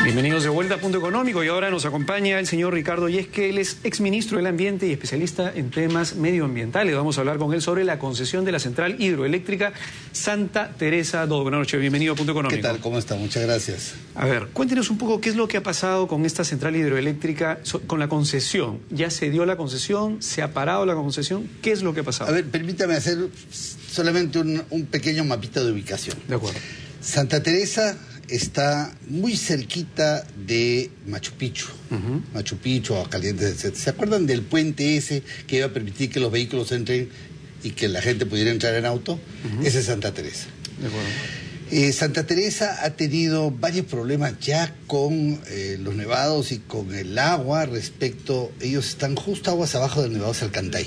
Bienvenidos de vuelta a Punto Económico y ahora nos acompaña el señor Ricardo Yesque, él es exministro del Ambiente y especialista en temas medioambientales. Vamos a hablar con él sobre la concesión de la central hidroeléctrica Santa Teresa 2. Buenas noches, bienvenido a Punto Económico. ¿Qué tal? ¿Cómo está? Muchas gracias. A ver, cuéntenos un poco qué es lo que ha pasado con esta central hidroeléctrica, con la concesión. ¿Ya se dio la concesión? ¿Se ha parado la concesión? ¿Qué es lo que ha pasado? A ver, permítame hacer solamente un pequeño mapita de ubicación. De acuerdo. Santa Teresa está muy cerquita de Machu Picchu, Machu Picchu, Aguascalientes, etc. ¿Se acuerdan del puente ese que iba a permitir que los vehículos entren y que la gente pudiera entrar en auto? Ese es Santa Teresa. De acuerdo. Santa Teresa ha tenido varios problemas ya con los nevados y con el agua respecto, ellos están justo aguas abajo del Nevado Salcantay.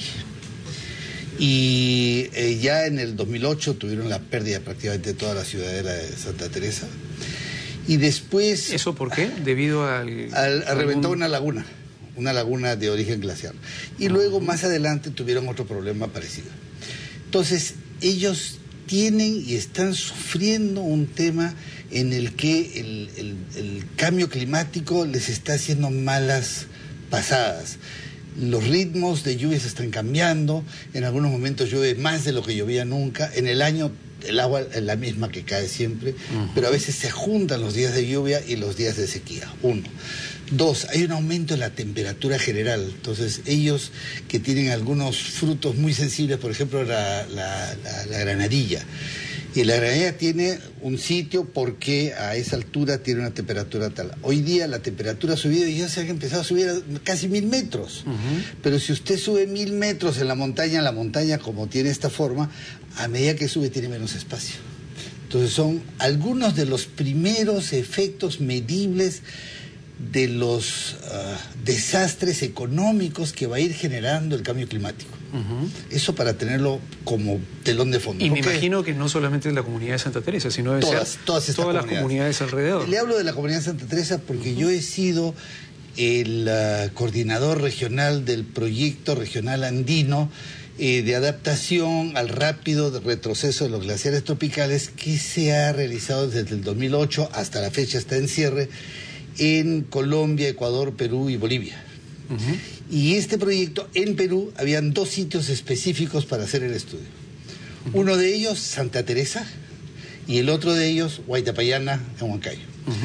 Y ya en el 2008 tuvieron la pérdida prácticamente de toda la ciudadela de Santa Teresa. Y después... ¿Eso por qué? Debido al reventó una laguna de origen glaciar. Y luego más adelante tuvieron otro problema parecido. Entonces ellos tienen y están sufriendo un tema en el que el cambio climático les está haciendo malas pasadas. Los ritmos de lluvias están cambiando, en algunos momentos llueve más de lo que llovía nunca, en el año el agua es la misma que cae siempre, pero a veces se juntan los días de lluvia y los días de sequía, 1. 2, hay un aumento en la temperatura general, entonces ellos que tienen algunos frutos muy sensibles, por ejemplo la granadilla, y la granadilla tiene un sitio porque a esa altura tiene una temperatura tal. Hoy día la temperatura ha subido y ya se ha empezado a subir a casi 1000 metros. Pero si usted sube 1000 metros en la montaña como tiene esta forma, a medida que sube tiene menos espacio. Entonces son algunos de los primeros efectos medibles de los desastres económicos que va a ir generando el cambio climático. Eso para tenerlo como telón de fondo. Y me imagino que no solamente es la comunidad de Santa Teresa, sino debe ser todas las comunidades alrededor. Le hablo de la comunidad de Santa Teresa porque yo he sido el coordinador regional del proyecto regional andino de adaptación al rápido retroceso de los glaciares tropicales que se ha realizado desde el 2008 hasta la fecha, está en cierre, en Colombia, Ecuador, Perú y Bolivia. Y este proyecto en Perú habían 2 sitios específicos para hacer el estudio. Uno de ellos, Santa Teresa, y el otro de ellos, Huaytapallana, en Huancayo.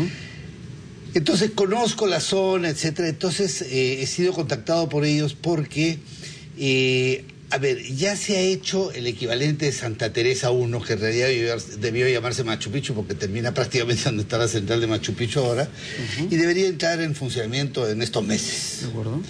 Entonces conozco la zona, etcétera. Entonces he sido contactado por ellos porque, a ver, ya se ha hecho el equivalente de Santa Teresa 1, que en realidad debió llamarse Machu Picchu porque termina prácticamente donde está la central de Machu Picchu ahora, y debería entrar en funcionamiento en estos meses. De acuerdo.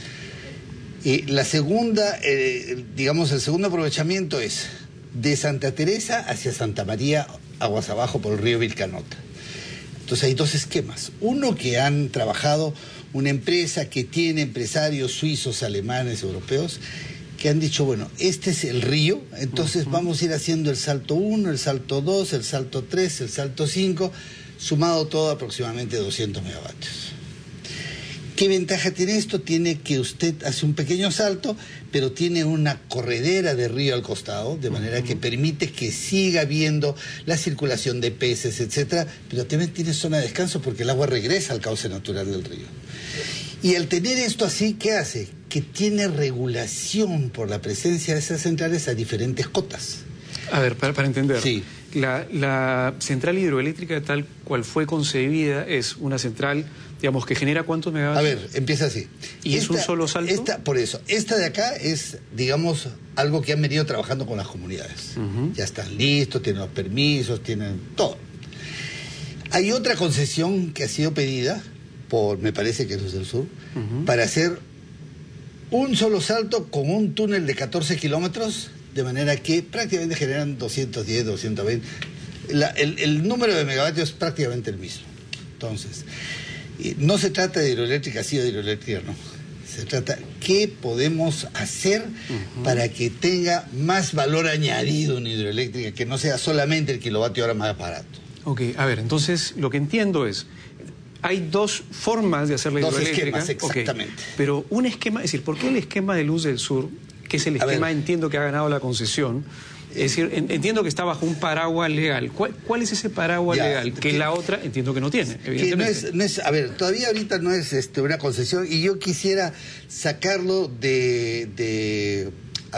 La segunda, digamos, el segundo aprovechamiento es de Santa Teresa hacia Santa María, aguas abajo por el río Vilcanota. Entonces hay 2 esquemas. Uno que han trabajado una empresa que tiene empresarios suizos, alemanes, europeos, que han dicho, bueno, este es el río, entonces vamos a ir haciendo el salto 1, el salto 2, el salto 3, el salto 5, sumado todo aproximadamente 200 megavatios. ¿Qué ventaja tiene esto? Tiene que usted hace un pequeño salto, pero tiene una corredera de río al costado, de manera que permite que siga habiendo la circulación de peces, etcétera, pero también tiene zona de descanso porque el agua regresa al cauce natural del río. Y al tener esto así, ¿qué hace? Que tiene regulación por la presencia de esas centrales a diferentes cotas. A ver, para entender. Sí. La central hidroeléctrica tal cual fue concebida es una central, digamos, que genera ¿cuántos megavatios? A ver, empieza así. ¿Y es un solo salto? Por eso, esta de acá es, digamos, algo que han venido trabajando con las comunidades. Ya están listos, tienen los permisos, tienen todo. Hay otra concesión que ha sido pedida por, me parece que es los del sur, para hacer un solo salto con un túnel de 14 kilómetros, de manera que prácticamente generan 210, 220. El número de megavatios es prácticamente el mismo. Entonces, no se trata de hidroeléctrica sí o de hidroeléctrica no. Se trata qué podemos hacer para que tenga más valor añadido en hidroeléctrica, que no sea solamente el kilovatio hora más barato. Ok, a ver, entonces lo que entiendo es, hay 2 formas de hacer la hidroeléctrica. 2 esquemas, exactamente. Okay. Pero un esquema, es decir, ¿por qué el esquema de Luz del Sur, que es el esquema, entiendo, que ha ganado la concesión, Es decir, entiendo que está bajo un paraguas legal. ¿Cuál es ese paraguas legal? Que la otra entiendo que no tiene, evidentemente. A ver, todavía ahorita no es una concesión y yo quisiera sacarlo del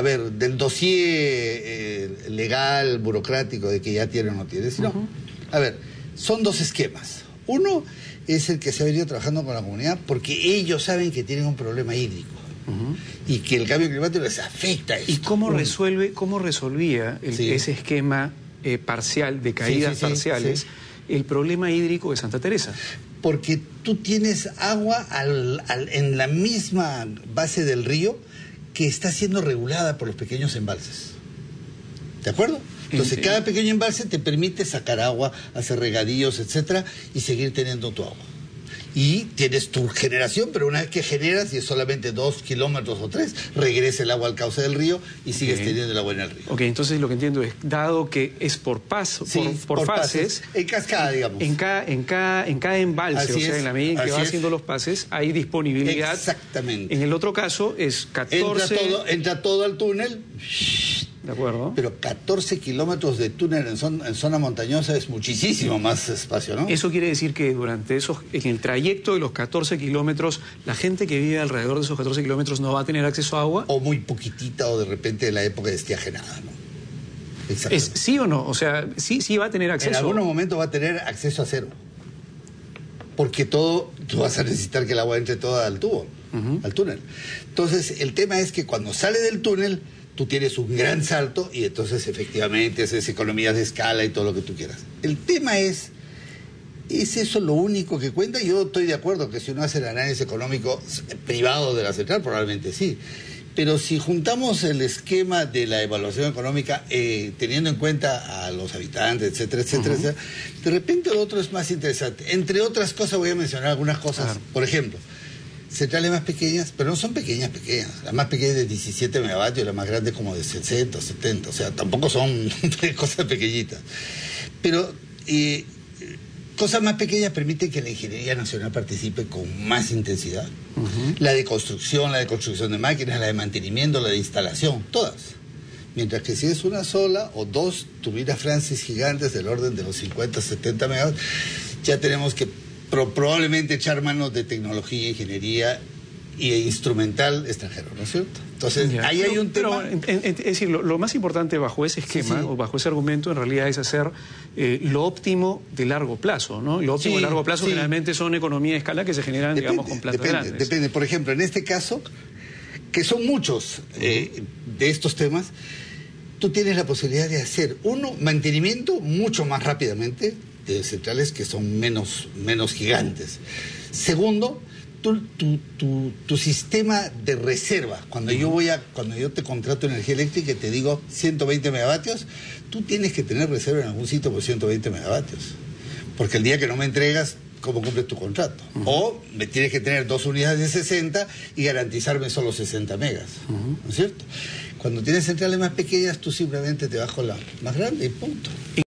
dossier legal, burocrático, de que ya tiene o no tiene. Sino, a ver, son dos esquemas. Uno es el que se ha venido trabajando con la comunidad porque ellos saben que tienen un problema hídrico. Y que el cambio climático les afecta a esto. ¿Y cómo resolvía ese esquema parcial, de caídas parciales, el problema hídrico de Santa Teresa? Porque tú tienes agua en la misma base del río que está siendo regulada por los pequeños embalses. ¿De acuerdo? Entonces, cada pequeño embalse te permite sacar agua, hacer regadíos, etcétera, y seguir teniendo tu agua. Y tienes tu generación, pero una vez que generas, y es solamente 2 kilómetros o 3, regresa el agua al cauce del río y sigues teniendo el agua en el río. Ok, entonces lo que entiendo es, dado que es por fases, en cascada, digamos. En cada embalse, Así en la medida en que va haciendo los pases, hay disponibilidad. Exactamente. En el otro caso es 14... Entra todo al túnel. De acuerdo. Pero 14 kilómetros de túnel en zona montañosa es muchísimo más espacio, ¿no? Eso quiere decir que en el trayecto de los 14 kilómetros, la gente que vive alrededor de esos 14 kilómetros no va a tener acceso a agua. O muy poquitita, o de repente de la época de estiagenada, ¿no? ¿Sí o no? O sea, sí va a tener acceso. En algunos momentos va a tener acceso a cero. Porque tú vas a necesitar que el agua entre toda al tubo, al túnel. Entonces, el tema es que cuando sale del túnel, tú tienes un gran salto y entonces efectivamente haces economías de escala y todo lo que tú quieras. El tema ¿es eso lo único que cuenta? Yo estoy de acuerdo que si uno hace el análisis económico privado de la central, probablemente sí. Pero si juntamos el esquema de la evaluación económica, teniendo en cuenta a los habitantes, etcétera, etcétera, etcétera, de repente lo otro es más interesante. Entre otras cosas voy a mencionar algunas cosas. Claro. Por ejemplo, centrales más pequeñas, pero no son pequeñas. La más pequeña es de 17 megavatios, la más grande como de 60, 70. O sea, tampoco son cosas pequeñitas. Pero cosas más pequeñas permiten que la ingeniería nacional participe con más intensidad. La de construcción de máquinas, la de mantenimiento, la de instalación, todas. Mientras que si es una sola o dos turbinas Francis gigantes del orden de los 50, 70 megavatios, ya tenemos que probablemente echar manos de tecnología, ingeniería e instrumental extranjero, ¿no es cierto? Entonces, ahí hay un tema... es decir, lo más importante bajo ese esquema o bajo ese argumento en realidad es hacer lo óptimo de largo plazo, ¿no? Lo óptimo de largo plazo generalmente son economías de escala que se generan, digamos, con plantas grandes. Depende. Por ejemplo, en este caso, que son muchos de estos temas, tú tienes la posibilidad de hacer, mantenimiento mucho más rápidamente de centrales que son menos gigantes. Segundo, tu sistema de reserva. Cuando yo te contrato energía eléctrica y te digo 120 megavatios, tú tienes que tener reserva en algún sitio por 120 megavatios. Porque el día que no me entregas, ¿cómo cumples tu contrato? O me tienes que tener 2 unidades de 60 y garantizarme solo 60 megas. ¿No es cierto? Cuando tienes centrales más pequeñas, tú simplemente te vas con la más grande y punto.